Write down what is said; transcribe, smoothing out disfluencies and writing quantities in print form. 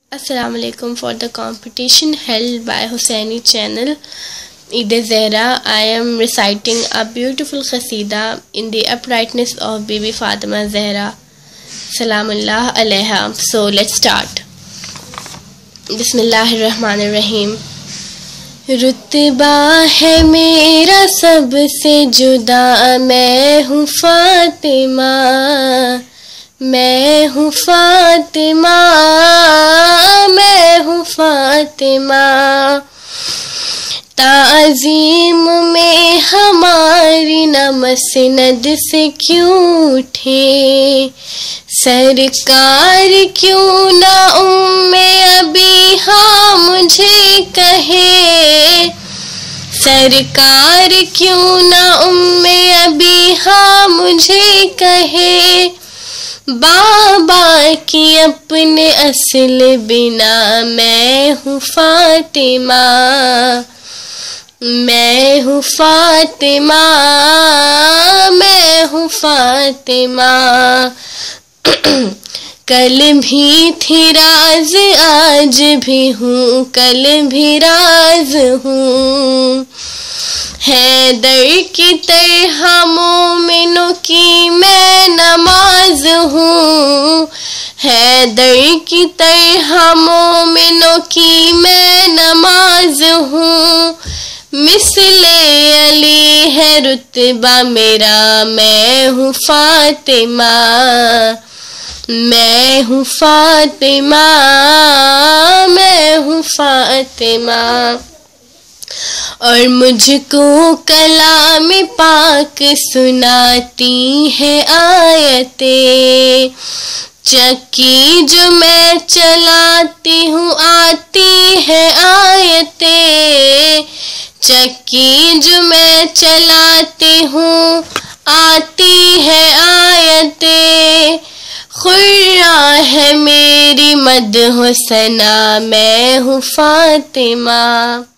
Assalamu alaikum. For the competition held by Hussaini channel Eid Zehra, I am reciting a beautiful qasida in the uprightness of Bibi Fatima Zehra Salamullah alaiha. So let's start. Bismillahirrahmanirrahim. रुतबा है मेरा सबसे जुदा, मैं हूँ फातिमा, मैं हूँ फातिमा, मैं हूँ फातिमा। ताज़ीम में हमारी न मसनद से क्यों उठे, सरकार क्यों ना उम्मे अभी हाँ मुझे कहे, सरकार क्यों ना उम्मे अभी हाँ मुझे कहे। बाबा की अपने असल बिना मैं हूँ फातिमा, मैं हूँ फातिमा, मैं हूँ फातिमा। कल भी थी राज आज भी हूँ, कल भी राज हूँ। हैदर की तरह मोमिनों की मैं नमाज हूँ, हैदर की तरह मोमिनों की मैं नमाज हूँ। मिसले अली है रुतबा मेरा, मैं हूँ फातिमा, मैं हूँ फातिमा, मैं हूँ फातिमा। और मुझको कलाम पाक सुनाती है आयतें, चक्की जो मैं चलाती हूँ आती है आयतें, चक्की जो मैं चलाती हूँ आती है आयतें। खुर्रा है मेरी मदह सना, मैं हूँ फातिमा।